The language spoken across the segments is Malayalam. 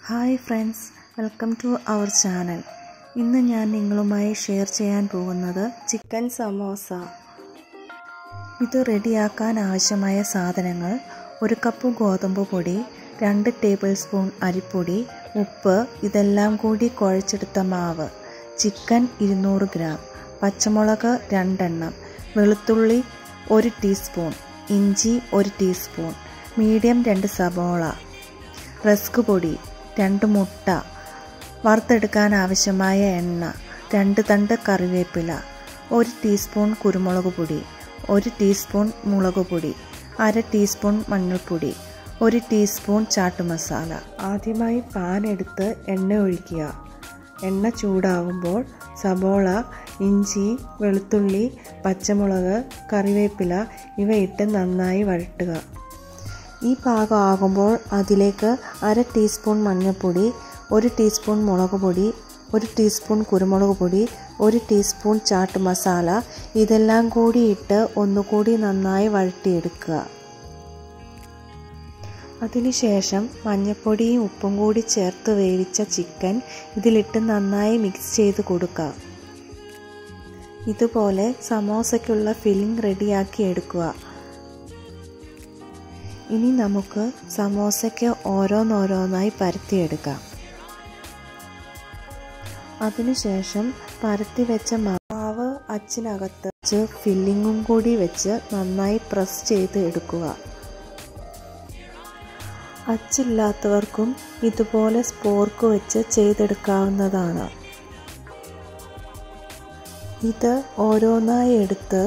Hi friends, welcome to our channel. ഇന്ന് ഞാൻ നിങ്ങളുമായി ഷെയർ ചെയ്യാൻ പോകുന്നത് ചിക്കൻ സമോസ. ഇത് റെഡിയാക്കാൻ ആവശ്യമായ സാധനങ്ങൾ: 1 കപ്പ് ഗോതമ്പ് പൊടി, 2 ടേബിൾ സ്പൂൺ അരിപ്പൊടി, ഉപ്പ്, ഇതെല്ലാം കൂടി കുഴച്ചെടുത്ത മാവ്, ചിക്കൻ 200 ഗ്രാം, പച്ചമുളക് 2 എണ്ണം, വെളുത്തുള്ളി 1 ടീസ്പൂൺ, ഇഞ്ചി 1 ടീസ്പൂൺ, മീഡിയം 2 സബോള, റസ്ക് പൊടി, 2 മുട്ട, വറുത്തെടുക്കാൻ ആവശ്യമായ എണ്ണ, 2 തണ്ട് കറിവേപ്പില, 1 ടീസ്പൂൺ കുരുമുളക് പൊടി, 1 ടീസ്പൂൺ മുളക് പൊടി, 1/2 ടീസ്പൂൺ മഞ്ഞൾപ്പൊടി, 1 ടീസ്പൂൺ ചാട്ട് മസാല. ആദ്യമായി പാൻ എടുത്ത് എണ്ണ ഒഴിക്കുക. എണ്ണ ചൂടാകുമ്പോൾ സബോള, ഇഞ്ചി, വെളുത്തുള്ളി, പച്ചമുളക്, കറിവേപ്പില ഇവ ഇട്ട് നന്നായി വഴറ്റുക. ഈ പാകം ആകുമ്പോൾ അതിലേക്ക് 1/2 ടീസ്പൂൺ മഞ്ഞൾപ്പൊടി, 1 ടീസ്പൂൺ മുളക് പൊടി, 1 ടീസ്പൂൺ കുരുമുളക് പൊടി, 1 ടീസ്പൂൺ ചാട്ട് മസാല ഇതെല്ലാം കൂടി ഇട്ട് ഒന്നുകൂടി നന്നായി വഴറ്റിയെടുക്കുക. അതിനുശേഷം മഞ്ഞൾപ്പൊടിയും ഉപ്പും കൂടി ചേർത്ത് വേവിച്ച ചിക്കൻ ഇതിലിട്ട് നന്നായി മിക്സ് ചെയ്ത് കൊടുക്കുക. ഇതുപോലെ സമോസയ്ക്കുള്ള ഫില്ലിംഗ് റെഡിയാക്കി എടുക്കുക. ഇനി നമുക്ക് സമോസയ്ക്ക് ഓരോന്നോരോന്നായി പരത്തിയെടുക്കാം. അതിനുശേഷം പരത്തി വെച്ച മാവ് അച്ചിനകത്ത് വെച്ച് ഫില്ലിങ്ങും കൂടി വെച്ച് നന്നായി പ്രസ് ചെയ്ത് എടുക്കുക. അച്ചില്ലാത്തവർക്കും ഇതുപോലെ സ്പോർക്ക് വെച്ച് ചെയ്തെടുക്കാവുന്നതാണ്. ഇത് ഓരോന്നായി എടുത്ത്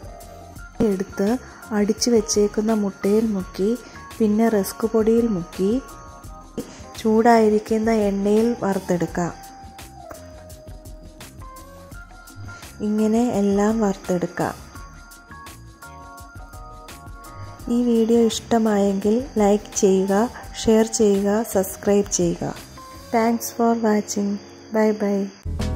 അടിച്ചു വെച്ചേക്കുന്ന മുട്ടയിൽ മുക്കി, പിന്നെ റസ്ക് പൊടിയിൽ മുക്കി ചൂടായിരിക്കുന്ന എണ്ണയിൽ വറുത്തെടുക്കാം. ഇങ്ങനെ എല്ലാം വറുത്തെടുക്കാം. ഈ വീഡിയോ ഇഷ്ടമായെങ്കിൽ ലൈക്ക് ചെയ്യുക, ഷെയർ ചെയ്യുക, സബ്സ്ക്രൈബ് ചെയ്യുക. Thanks for watching. Bye by.